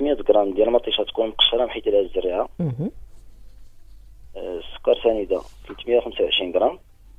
500 غرام ديال المطيشه تكون مقشره محيت لها الزريعه. السكر سنيده 325 غرام.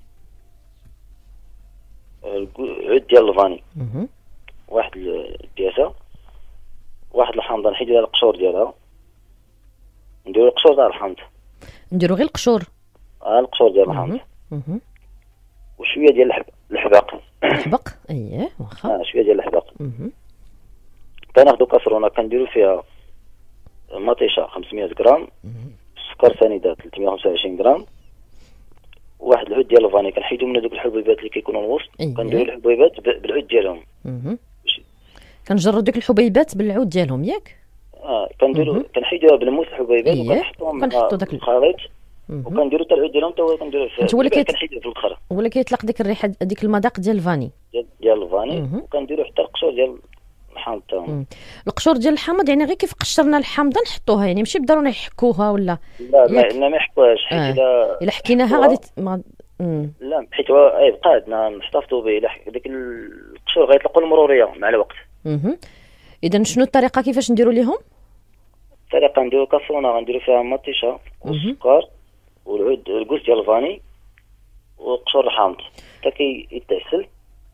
عود ديال الفاني واحد الكاسه. واحد الحامضه نحيد لها القشور ديالها، نديرو القشور تاع الحامض، نديرو غير القشور. القشور ديال الحامض. وشويه ديال الحباق. الحبق اييه واخا. شويه ديال الحباق. كناخذوا كاسرونه كنديرو فيها مطيشه 500 غرام، السكر سنيده 325 غرام، واحد العود ديال الفاني كنحيدو منه دوك الحبيبات اللي كيكونوا الوسط. كنديرو الحبيبات بالعود ديالهم. كنجرو ديك الحبيبات بالعود ديالهم ياك. كنديرو كنحيدوها بالموس الحبيبات وكنحطوهم داك الخليط وكنديرو حتى العود ديالهم، حتى هو كنديروه كنحيدوه في الخرا ولا كيطلق ديك الريحه ديك المذاق ديال الفاني ديال الفاني. وكنديرو حتى القشور ديال الحامض تاعهم. القشور ديال الحامض يعني غير كيف قشرنا الحامضه نحطوها، يعني ماشي بالضروره يحكوها ولا لا ما يحكوهاش حيت الا حكيناها غادي لا حيت هو بقى نحتفظوا به. ديك القشور غيطلقوا المروريه مع الوقت. اذا شنو الطريقه كيفاش نديروا ليهم؟ الطريقه نديروا كاسرونه غنديروا فيها مطيشه والسكر والعود الكوس ديال الفاني وقشور الحامض حتى كيتعسل.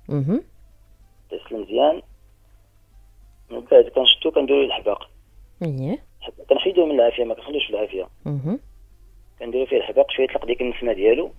تغسل مزيان. من بعد كنشدو كنديرو الحباق. كنحيدوه من العافيه، ما كنخليوش في العافيه. كنديرو فيه الحباق شويه يطلق ديك النسمه ديالو.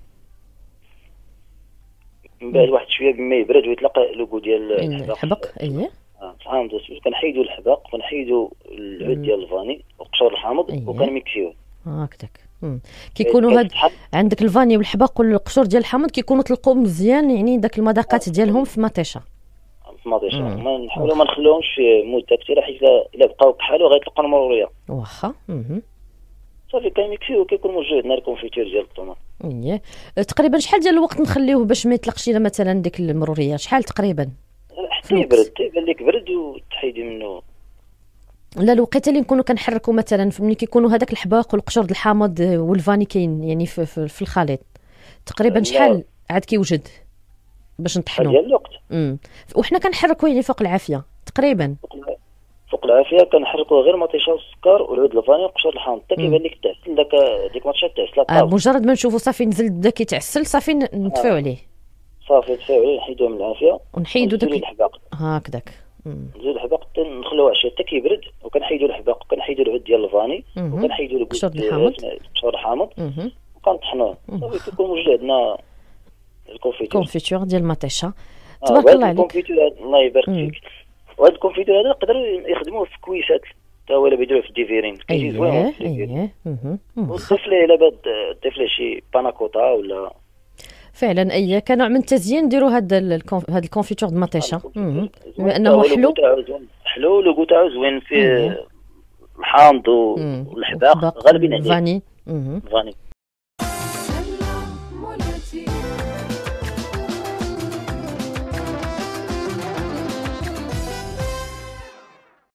من بعد واحد شويه بما يبرد ويطلق لوغو ديال الحباق. فهمت. كنحيدو الحباق وكنحيدو العود ديال الفاني وقشور الحامض وكنميكسيوه هكذاك. كيكونوا هاد عندك الفاني والحباق والقشور ديال الحامض كيكونوا طلقوا مزيان، يعني داك المذاقات ديالهم في مطيشه. ما نحاولوا ما نخلوهمش في مده كثيره، حيت الا بقاو بحالو غيطلقوا المروريه واخا. صافي كيميكسيو وكيكون موجود عندنا الكونفيتور ديال الطوماط. تقريبا شحال ديال الوقت نخليوه باش ما يطلقش لنا مثلا ديك المروريه؟ شحال تقريبا؟ حتى يبرد، يبان لك برد وتحيدي منه. لا الوقيته اللي نكونوا كنحركوا مثلا ملي كيكونوا هذاك الحباق والقشور د الحامض والفاني كاين يعني في الخليط، تقريبا شحال عاد كيوجد باش نطحنوا ديال الوقت؟ وحنا كنحركوا يعني فوق العافيه تقريبا. فوق العافيه كنحركوا غير مطيشه والسكر والعود الفاني وقشور الحامض حتى كيبان لك تعسل ديك المطيشه تعسل. مجرد ما نشوفوا صافي نزل بدا كيتعسل صافي نطفيو عليه. صافي نطفيو عليه نحيدوه من العافيه ونحيدو داك الحباق هكذاك. نزيدو الحباق حتى نخلوه عشيه حتى كيبرد، وكنحيدو الحباق وكنحيدو العود ديال الفاني وكنحيدو قشور الحامض وكنطحنوه. صافي كيكون موجود عندنا الكونفيتور ديال المطيشه. تبارك الله عليك. الكونفيتور الله يبارك فيك. وهذا الكونفيتور هذا نقدروا يخدموه في كويسات حتى هو، الا بيديروه في الديفيرين كيجي زوين. وتضيف ليه الا بغات تضيف ليه شي باناكوتا ولا فعلا كنوع من التزيين نديروا هذا الكونفيتور د المطيشه بما انه حلو لوغو تاعو زوين فيه الحامض والحباق غالبين عليه الفاني.